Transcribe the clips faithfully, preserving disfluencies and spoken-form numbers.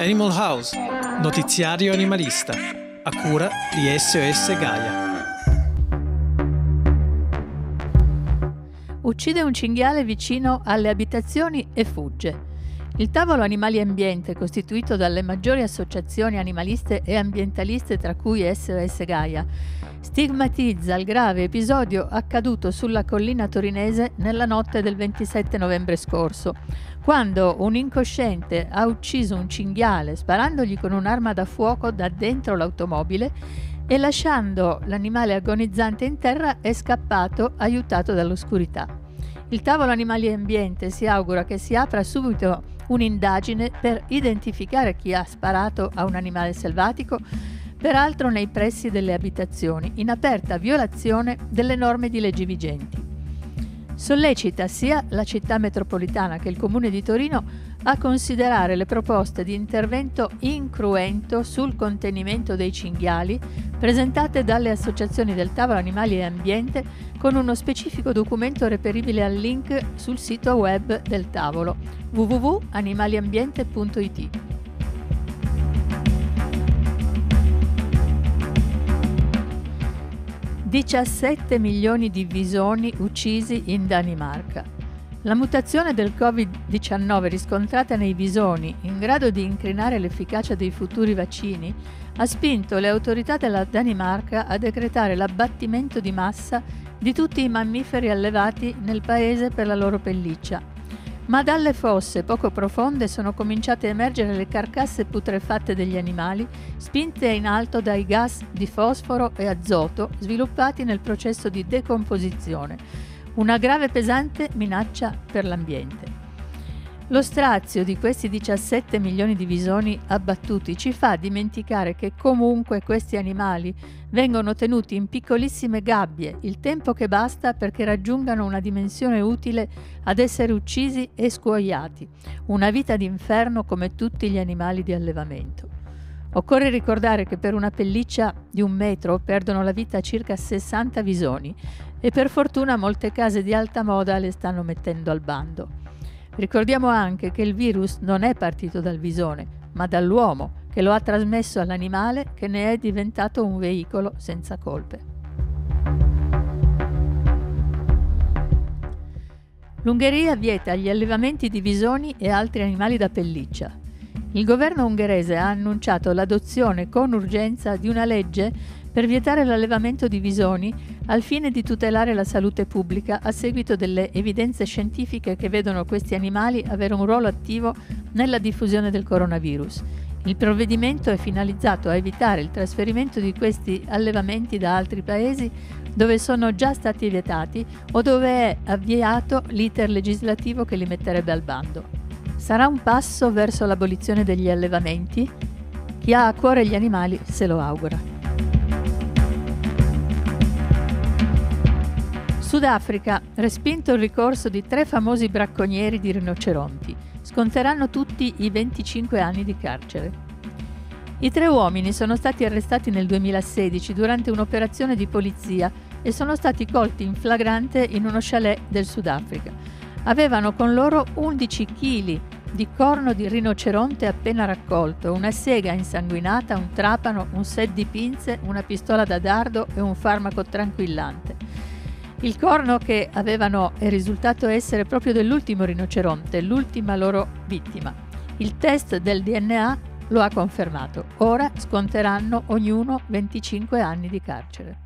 Animal House, notiziario animalista, a cura di S O S Gaia. Uccide un cinghiale vicino alle abitazioni e fugge. Il tavolo Animali e Ambiente, costituito dalle maggiori associazioni animaliste e ambientaliste, tra cui S O S Gaia, stigmatizza il grave episodio accaduto sulla collina torinese nella notte del ventisette novembre scorso, quando un incosciente ha ucciso un cinghiale sparandogli con un'arma da fuoco da dentro l'automobile e, lasciando l'animale agonizzante in terra, è scappato aiutato dall'oscurità. Il tavolo Animali e Ambiente si augura che si apra subito un'indagine per identificare chi ha sparato a un animale selvatico, peraltro nei pressi delle abitazioni, in aperta violazione delle norme di leggi vigenti. Sollecita sia la città metropolitana che il Comune di Torino a considerare le proposte di intervento incruento sul contenimento dei cinghiali presentate dalle associazioni del tavolo Animali e Ambiente, con uno specifico documento reperibile al link sul sito web del tavolo w w w punto animaliambiente punto i t. diciassette milioni di visoni uccisi in Danimarca. La mutazione del covid diciannove riscontrata nei visoni, in grado di incrinare l'efficacia dei futuri vaccini, ha spinto le autorità della Danimarca a decretare l'abbattimento di massa di tutti i mammiferi allevati nel paese per la loro pelliccia. Ma dalle fosse poco profonde sono cominciate a emergere le carcasse putrefatte degli animali, spinte in alto dai gas di fosforo e azoto sviluppati nel processo di decomposizione, una grave e pesante minaccia per l'ambiente. Lo strazio di questi diciassette milioni di visoni abbattuti ci fa dimenticare che comunque questi animali vengono tenuti in piccolissime gabbie il tempo che basta perché raggiungano una dimensione utile ad essere uccisi e scuoiati, una vita d'inferno come tutti gli animali di allevamento. Occorre ricordare che per una pelliccia di un metro perdono la vita circa sessanta visoni e per fortuna molte case di alta moda le stanno mettendo al bando. Ricordiamo anche che il virus non è partito dal visone, ma dall'uomo, che lo ha trasmesso all'animale, che ne è diventato un veicolo senza colpe. L'Ungheria vieta gli allevamenti di visoni e altri animali da pelliccia. Il governo ungherese ha annunciato l'adozione con urgenza di una legge per vietare l'allevamento di visoni al fine di tutelare la salute pubblica a seguito delle evidenze scientifiche che vedono questi animali avere un ruolo attivo nella diffusione del coronavirus. Il provvedimento è finalizzato a evitare il trasferimento di questi allevamenti da altri paesi dove sono già stati vietati o dove è avviato l'iter legislativo che li metterebbe al bando. Sarà un passo verso l'abolizione degli allevamenti? Chi ha a cuore gli animali se lo augura. Sudafrica, respinto il ricorso di tre famosi bracconieri di rinoceronti. Sconteranno tutti i venticinque anni di carcere. I tre uomini sono stati arrestati nel duemilasedici durante un'operazione di polizia e sono stati colti in flagrante in uno chalet del Sudafrica. Avevano con loro undici chili di corno di rinoceronte appena raccolto, una sega insanguinata, un trapano, un set di pinze, una pistola da dardo e un farmaco tranquillante. Il corno che avevano è risultato essere proprio dell'ultimo rinoceronte, l'ultima loro vittima. Il test del D N A lo ha confermato. Ora sconteranno ognuno venticinque anni di carcere.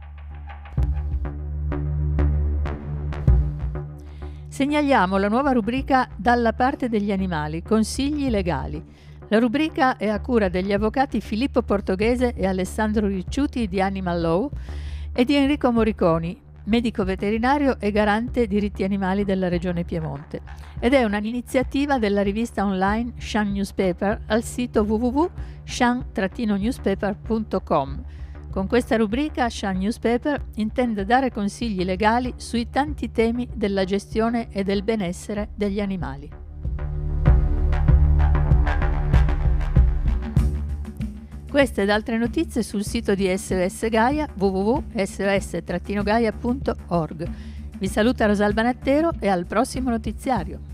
Segnaliamo la nuova rubrica Dalla parte degli animali, consigli legali. La rubrica è a cura degli avvocati Filippo Portoghese e Alessandro Ricciuti di Animal Law e di Enrico Moriconi, medico veterinario e garante diritti animali della Regione Piemonte, ed è un'iniziativa della rivista online Shan Newspaper al sito w w w punto shan newspaper punto com. Con questa rubrica Shan Newspaper intende dare consigli legali sui tanti temi della gestione e del benessere degli animali. Queste ed altre notizie sul sito di S O S Gaia w w w punto s o s gaia punto org. Vi saluta Rosalba Nattero e al prossimo notiziario.